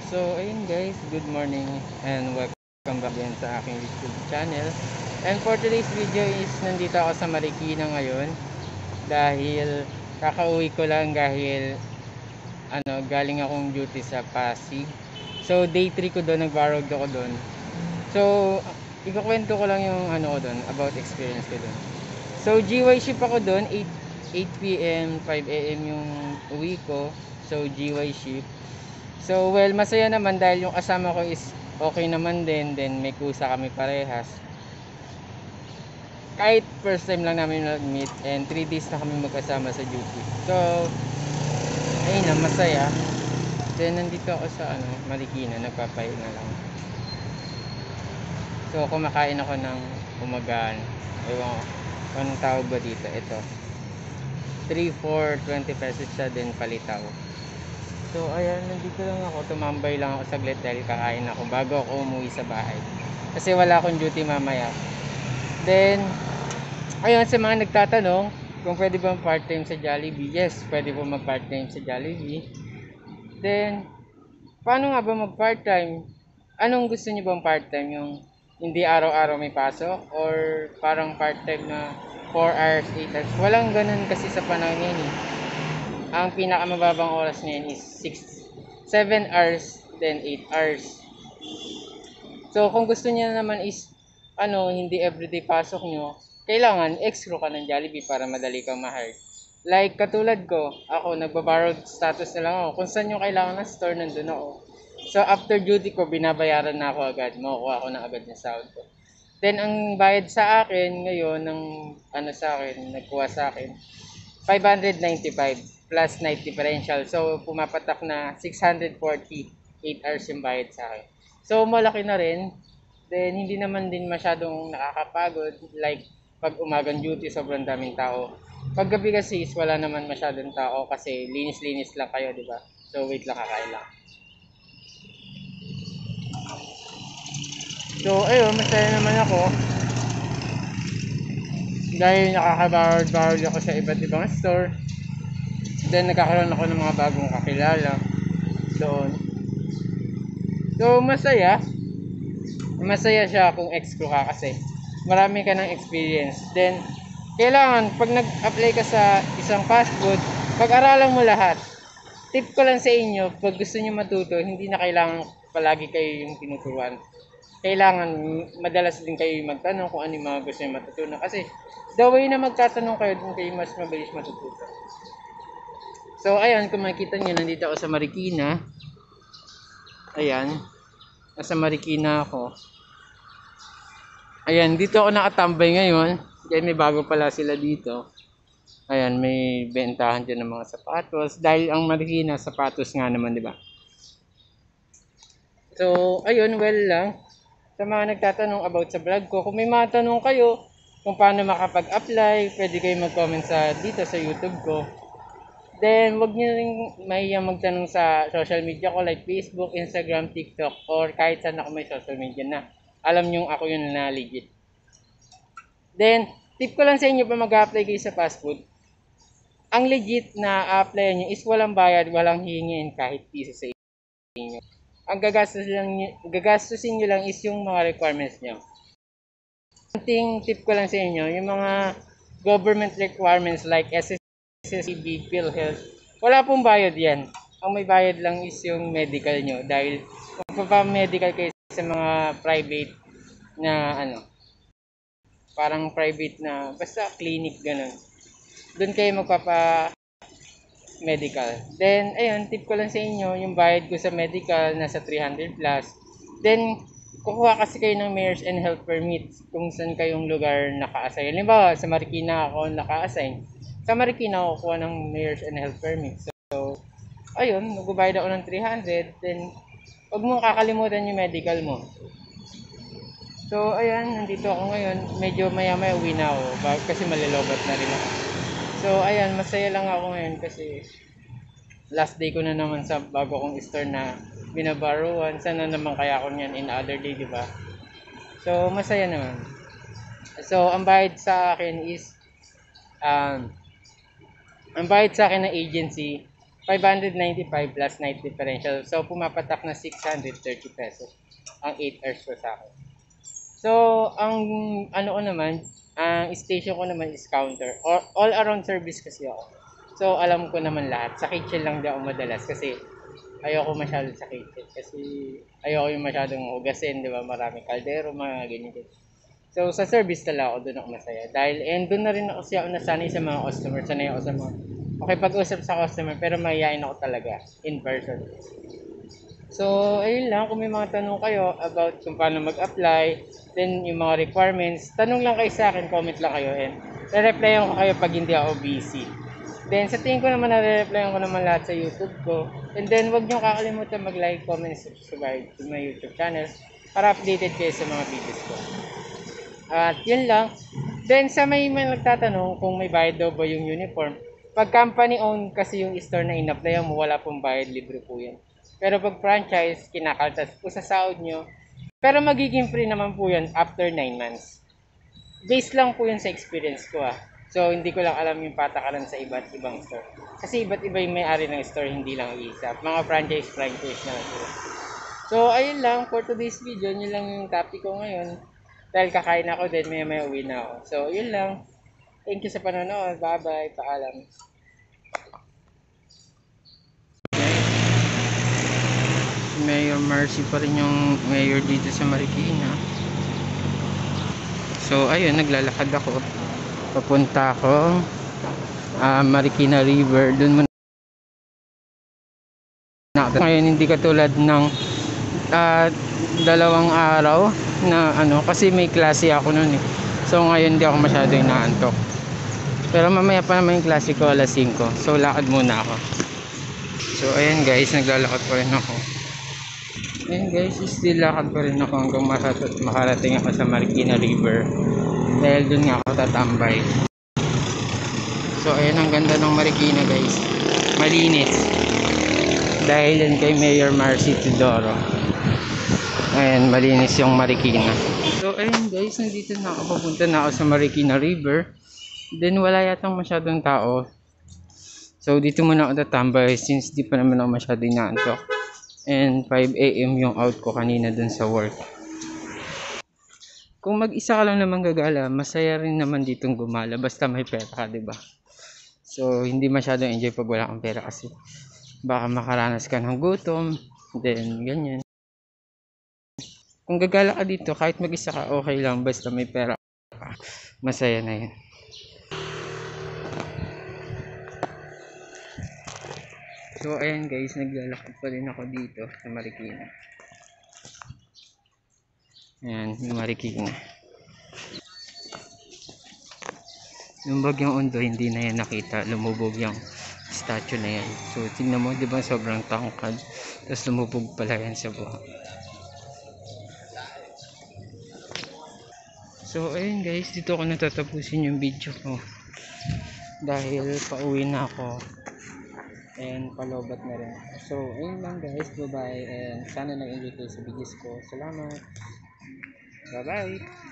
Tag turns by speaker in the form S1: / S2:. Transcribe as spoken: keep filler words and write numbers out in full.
S1: So, ayun guys, good morning and welcome back din sa aking YouTube channel. And for today's video is nandito ako sa Marikina ngayon dahil kakauwi ko lang dahil ano, galing akong duty sa Pasig. So, day three ko doon, nagbarog ako doon. So, ikukwento ko lang yung ano ko doon, about experience ko doon. So, G Y shift ako doon, eight p m, five a m yung uwi ko. So, G Y shift. So, well, masaya naman dahil yung kasama ko is okay naman din. Then, may kusa kami parehas. Kahit first time lang namin nag-meet and three days na kami magkasama sa duty. So, ayun na, masaya. Then, nandito ako sa ano, Marikina, nagpapahinga lang. So, kumakain ako ng umagaan. Ewan ko, anong tawag ba dito? Ito. three, four, twenty pesos siya, then palitaw. So ayan, nandito lang ako, tumambay lang ako saglit dahil kakain ako bago ako umuwi sa bahay. Kasi wala akong duty mamaya. Then, ayun, sa mga nagtatanong kung pwede ba part-time sa Jollibee. Yes, pwede po mag-part-time sa Jollibee. Then, paano nga ba mag-part-time? Anong gusto niyo bang part-time? Yung hindi araw-araw may pasok? Or parang part-time na four hours, eight hours? Walang ganun kasi sa panahon ngayon eh. Ang pinakamababang oras ngayon is six, seven hours, then eight hours. So, kung gusto niya naman is, ano, hindi everyday pasok nyo, kailangan extra ka ng Jollibee para madali kang ma-hire. Like, katulad ko, ako, nagbaborrowed status na lang ako. Kung saan yung kailangan ng store, nandun ako. So, after duty ko, binabayaran na ako agad. Makukuha ako na agad ng sahod ko. Then, ang bayad sa akin ngayon, ng ano sa akin, nagkuha sa akin, five hundred ninety-five plus night differential. So, pumapatak na six hundred forty, eight hours yung bayad sa akin. So, malaki na rin. Then, hindi naman din masyadong nakakapagod. Like, pag umagang duty, sobrang daming tao. Pag gabi kasi is wala naman masyadong tao kasi linis-linis lang kayo, di ba? So, wait lang, kakain lang. So, ayun, masaya naman ako. Dahil nakakabarod-barod ako sa iba't ibang store. Then nagkakaroon ako ng mga bagong kakilala doon. So masaya. Masaya siya kung ex-crew ka kasi marami ka ng experience. Then kailangan pag nag-apply ka sa isang fast food, pag-aralan mo lahat. Tip ko lang sa inyo, pag gusto niyo matuto, hindi na kailangan palagi kayo yung tinuturuan. Kailangan madalas din kayo magtanong kung ano yung mga gusto niyo matutunan. Kasi the way na magtatanong kayo, dun kayo mas mabilis matututo. So, ayan, kung makikita nyo, nandito ako sa Marikina. Ayan. Nasa Marikina ako. Ayan, dito ako nakatambay ngayon. Kaya may bago pala sila dito. Ayan, may bentahan dyan ng mga sapatos. Dahil ang Marikina, sapatos nga naman, di ba? So, ayun, well lang. Sa mga nagtatanong about sa vlog ko, kung may mga tanong kayo, kung paano makapag-apply, pwede kayo mag-comment sa dito sa YouTube ko. Then, wag niyo ring mahiyang magtanong sa social media ko like Facebook, Instagram, TikTok, or kahit saan ako may social media na. Alam niyo ako yun na legit. Then, tip ko lang sa inyo pa mag-apply kayo sa fast food. Ang legit na apply niyo is walang bayad, walang hingin kahit piso sa inyo. Ang gagastos lang, gagastusin niyo lang is yung mga requirements niyo. One tip ko lang sa inyo, yung mga government requirements like S S S S B, PhilHealth, wala pong bayad yan. Ang may bayad lang is yung medical nyo. Dahil kung pa-medical kayo sa mga private na ano, parang private na, basta clinic ganun. Doon kayo magpapa-medical. Then, ayun, tip ko lang sa inyo, yung bayad ko sa medical nasa three hundred plus. Then, kukuha kasi kayo ng Mayor's and Health Permit kung saan kayong lugar naka-assign. Halimbawa, sa Marikina ako naka-assign. Sa Marikina ako kuha ng Mayor's and Health Permit. So, ayun, magbabayad ako ng three hundred. Then, huwag mong kakalimutan yung medical mo. So, ayan, nandito ako ngayon. Medyo maya-maya uwi na ako kasi malilobat na rin ako. So, ayan, masaya lang ako ngayon kasi last day ko na naman sa bago kong store na binabaruan. Sana naman kaya ako niyan in other day, di ba? So, masaya naman. So, ang bayad sa akin is um, ang bayad sa akin ng agency, five hundred ninety-five plus night differential. So, pumapatak na six hundred thirty pesos ang eight hours ko sa akin. So, ang ano ko naman, ang station ko naman is counter. All, all around service kasi ako. So, alam ko naman lahat. Sa kitchen lang di ako madalas kasi ayoko masyado sa kitchen. Kasi ayoko yung masyadong hugasin, di ba? Maraming kaldero, mga ganyan. So, sa service talaga ako, doon ako masaya. Dahil, and doon na rin ako siya nasanay sa mga customer. Sanay ako sa mga, okay, pag-usap sa customer, pero mayayain ako talaga, in person. So, ayun lang, kung may mga tanong kayo about kung paano mag-apply, then yung mga requirements, tanong lang kayo sa akin, comment lang kayo, and re-replyan ko kayo pag hindi ako busy. Then, sa tingin ko naman, nare-replyan ko naman lahat sa YouTube ko. And then, huwag nyo kakalimutan mag-like, comment, subscribe to my YouTube channel para updated kayo sa mga videos ko. At yun lang. Then, sa may may nagtatanong kung may bayad daw ba yung uniform, pag company owned kasi yung store na in-applyan mo, wala pong bayad, libre po yan. Pero pag franchise, kinakaltas po sa sahod nyo. Pero magiging free naman po yan after nine months. Based lang po yun sa experience ko ah. So, hindi ko lang alam yung patakaran sa iba't ibang store. Kasi iba't iba yung may-ari ng store, hindi lang isa. Mga franchise, franchise na lang po. So, ayun lang. For today's video, yun lang yung topic ko ngayon. Dahil kakain ako din, may may uwi na ako. So, yun lang. Thank you sa panonood. Bye-bye. Paalam. Mayor Marcy pa rin yung mayor dito sa Marikina. So ayun, naglalakad ako. Papunta ako uh, Marikina River. Doon muna. Ngayon hindi katulad ng uh, dalawang araw na ano, kasi may klase ako noon eh. So ngayon hindi ako masyado inaantok. Pero mamaya pa naman yung klase ko alas singko. So lakad muna ako. So ayan guys, naglalakad pa rin ako. Ayan guys, still lakad pa rin ako hanggang makarating ako sa Marikina River. Dahil dun nga ako tatambay. So ayan, ang ganda ng Marikina guys. Malinis. Dahil yan kay Mayor Marcy Tudoro. Ayan, malinis yung Marikina. So ayan guys, nandito na ako. Papunta na ako sa Marikina River. Then wala yatang masyadong tao. So dito muna ako tatambay since di pa naman ako masyado inaantok. And five A M yung out ko kanina dun sa work. Kung mag-isa ka lang naman gagala, masaya rin naman ditong gumala basta may pera ka, diba? So hindi masyadong enjoy pag wala kang pera kasi baka makaranas ka ng gutom, then ganyan. Kung gagala ka dito, kahit mag-isa ka, okay lang basta may pera ka. Masaya na yun. So ayan guys, naglalakad pa rin ako dito sa Marikina. Ayan, yung Marikina. Yung bagyong Undo, hindi na yan nakita. Lumubog yung statue na yan. So tingnan mo, di ba sobrang tangkad. Tapos lumubog pala yan sa buhok. So ayan guys, dito ko natatapusin yung video ko. Dahil pauwi na ako. And palobat na rin. So ayun lang guys, bye bye. And sana nag-enjoy kayo sa videos ko. Salamat. Bye bye.